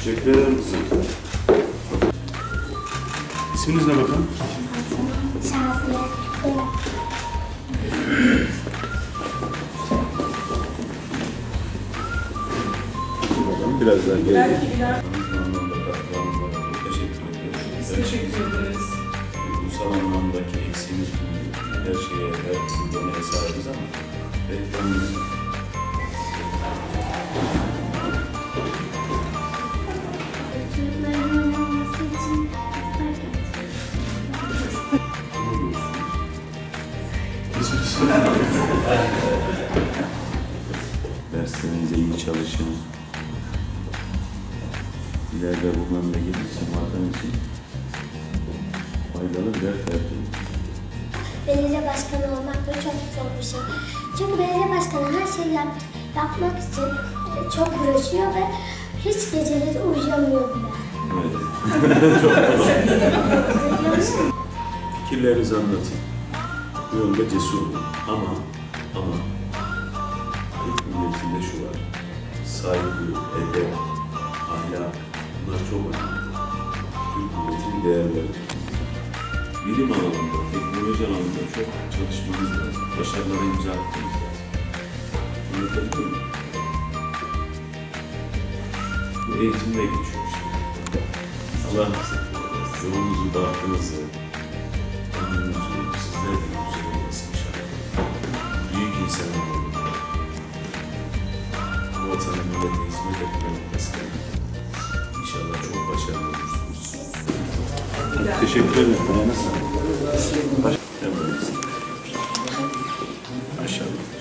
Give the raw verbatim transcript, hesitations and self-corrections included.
Teşekkür ederim kızım. İsminiz ne bakalım? Şaziye. Biraz daha gel. Teşekkür ederiz. Biz teşekkür ederiz. Duygusal anlamdaki eksiğimiz bulundu. Her şeye, her türlüğüne sahibiz ama reklamımız Çocukların olması için fark ettim. derslerinize iyi çalışın. İleride bu memleket için, vatan için faydalı birer tercih. Belediye başkanı olmak da çok zor bir şey. Çünkü belediye başkanı her şeyi yap, yapmak için çok uğraşıyor ve hiç geceleri uyuyamıyor bile. Evet. Fikirlerinizi anlatın. Bu yolda cesur olun. Ama, ama Türk milletinde şu var. Saygı, edep, ahlak, bunlar çok önemli. Türk milletinin değerleri. Bilim alanında, teknoloji alanında çok çalışmamız lazım. Başarılara imza atmamız lazım. Anlatabiliyor muyum? Bu eğitimle geçiyor işte. Allah yolunuzu, bahtınızı, ömrünüzü sizler de güzel olmasın inşallah. Büyük insanlar olun. Bu vatanın millete hizmet etme noktasında İnşallah çok başarılı olursunuz. Teşekkür ederim. Nasıl? Maşallah.